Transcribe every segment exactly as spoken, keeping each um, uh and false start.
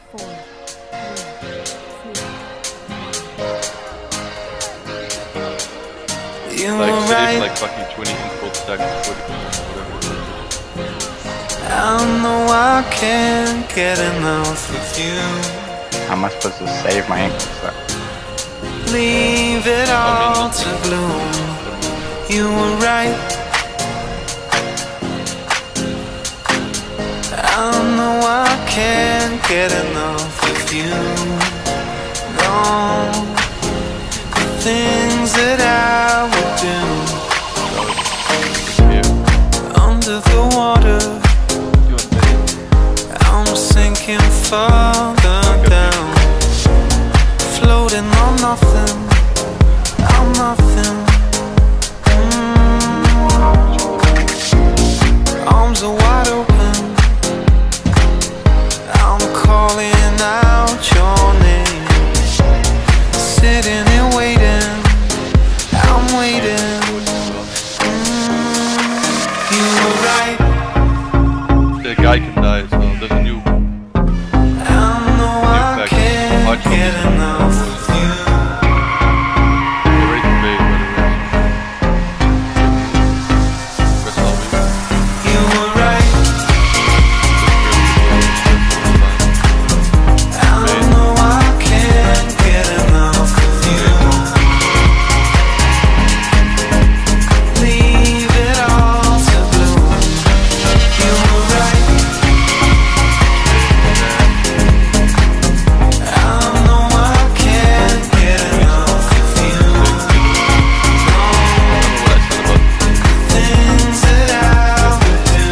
four, three, two, You Like were save right. like fucking twenty input seconds, forty percent, whatever it is. I know I can't get enough of you. How am I supposed to save my input stack? Leave it all to bloom. You were right. I know I can't get enough of you. No, the things that I would do under the water. I'm sinking further down, floating on nothing. I'm nothing. Mm. Arms are wide open. I'm calling out your name, sitting and waiting. I'm waiting. Mm. You were right. The guy can die as well. There's a new I know I can't get enough of you. the rate of pay, by the way. That's all we You were right. I know I can't get enough of you. Leave it all to bloom. You were right. I know I can't get enough of you. Things that I would do.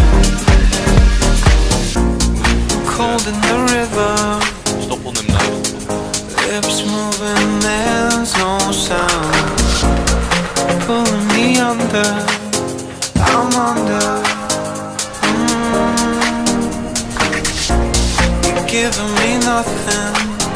Cold in the river, Stop on him now. lips moving, there's no sound. Pulling me under, I'm under. Mm. You're giving me nothing.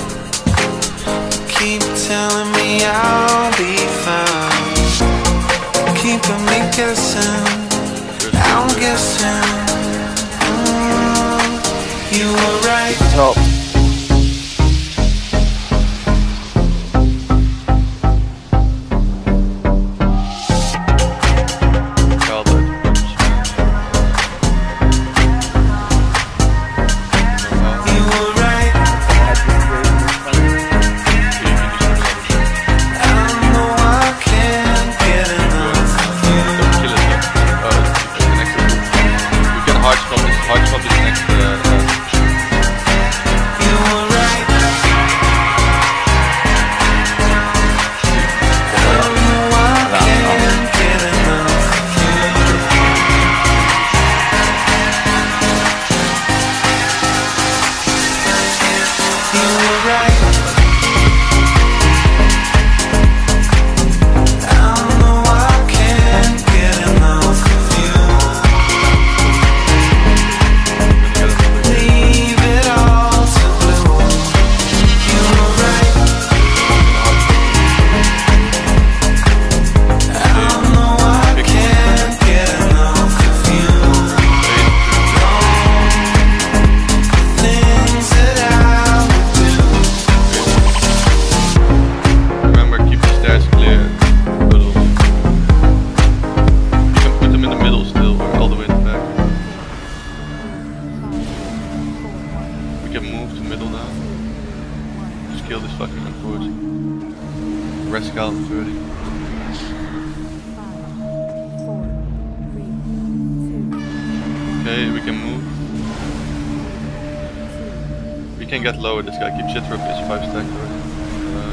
Keep telling me I'll be fine. Keeping me guessing, I'm guessing. Mm. You were right. Top. Childhood. You were right. I know I can't get enough of you. Don't kill it though. Oh, it's connected. You can hard stop this. Hard stop this next to the. Uh, You were right. I know I can't get enough of you. You were right. I know I can't get enough of you. Leave it all to bloom. You were right. I know I can't get enough of you. Things that I would do. remember, keep the stairs clear. Puddles. You can put them in the middle still, or all the way in the back. We can move to middle now. Just kill this fucking unforce. Rest scout thirty. four, three, two, Okay, we can move. We can get lower. This guy keeps shit for is five stack already. Uh,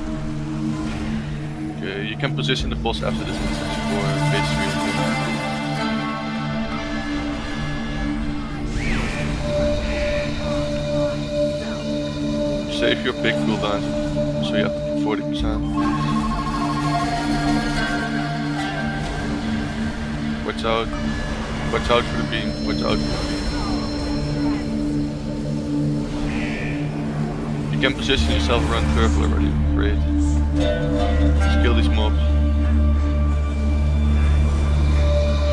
okay, you can position the boss after this instance for phase three. Save your big cooldowns, so you have forty percent. Watch out. Watch out for the beam. Watch out for the beam. You can position yourself around purple already. Great. Just kill these mobs.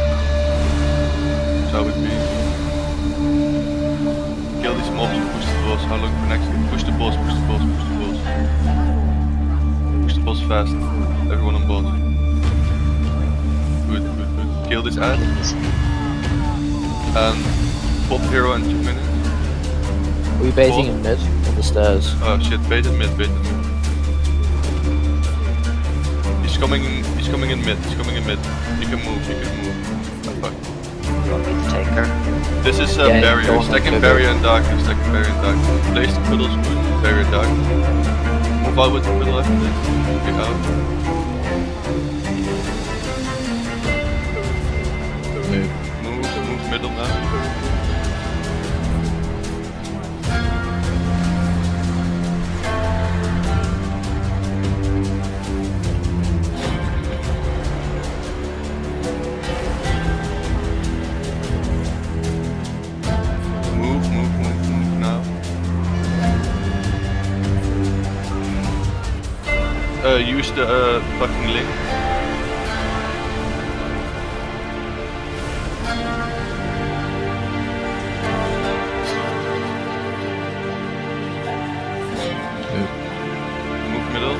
That's how it be. Kill these mobs and push the boss. How long for next? Push the boss, push the boss, push the boss. Push the boss fast. Everyone on boss. Good, good, good. Kill this ad. And pop hero in two minutes. Are we baiting Boss. in mid? On the stairs. Oh shit, bait in mid, bait in mid. He's coming in, he's coming in mid, he's coming in mid. You can move, you can move. Oh, fuck. You want me to take her? This is uh, Yeah, go barrier, on, stacking go, go. barrier and darkness, stacking barrier and darkness. Place the fiddles with barrier and darkness. Move out with the fiddle after this. Kick out. Okay, move, move middle now. Move, move, move, move now. Uh, use the uh, fucking link. Move middle.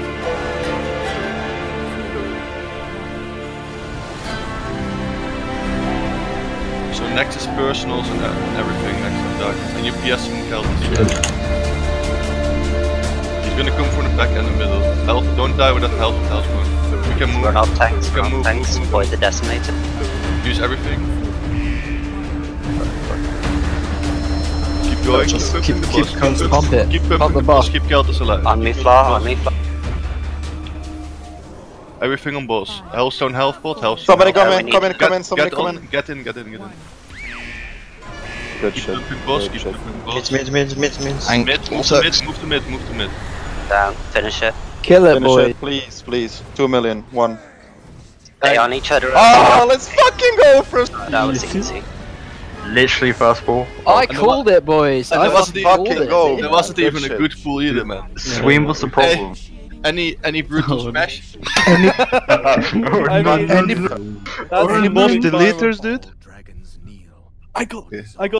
So next is personals and uh, everything next to darkness. And you P S from Keltis. He's gonna come from the back and the middle. Health, don't die without health, health one. We can move. We're not tanks, We we're can not move, tanks. move, move. Avoid the decimator. Use everything. Keep going. Just keep keep- pumping the keep- boss. pump Keep, pump it. keep Pump pumping the the boss. boss. Keep Keltis alive. On me, Keep Fla, the on boss. me, Fla. Everything on boss. Hellstone health pot. Hellstone. Somebody health come we in, need come in, to come Get- in, somebody get come on, in. Get in, get in, get in. Good Keep shit. pumping boss. Good Keep shit. pumping boss. Mid, mid, mid, mid. I'm Mid, move to mid, move to mid, move to mid. Down, finish it. Kill it, Finish boy. it, please, please. Two million, one. Stay on each other. Oh, let's fucking go first. Oh, that was easy. literally first ball. I And there called it, boys. and I there wasn't fucking even- called go. it. There wasn't Good even a shit. good pool either, man. Swim was the problem. Any any brutal smash? I mean, any, that's Any the boss most deleters, dude? I got, I got.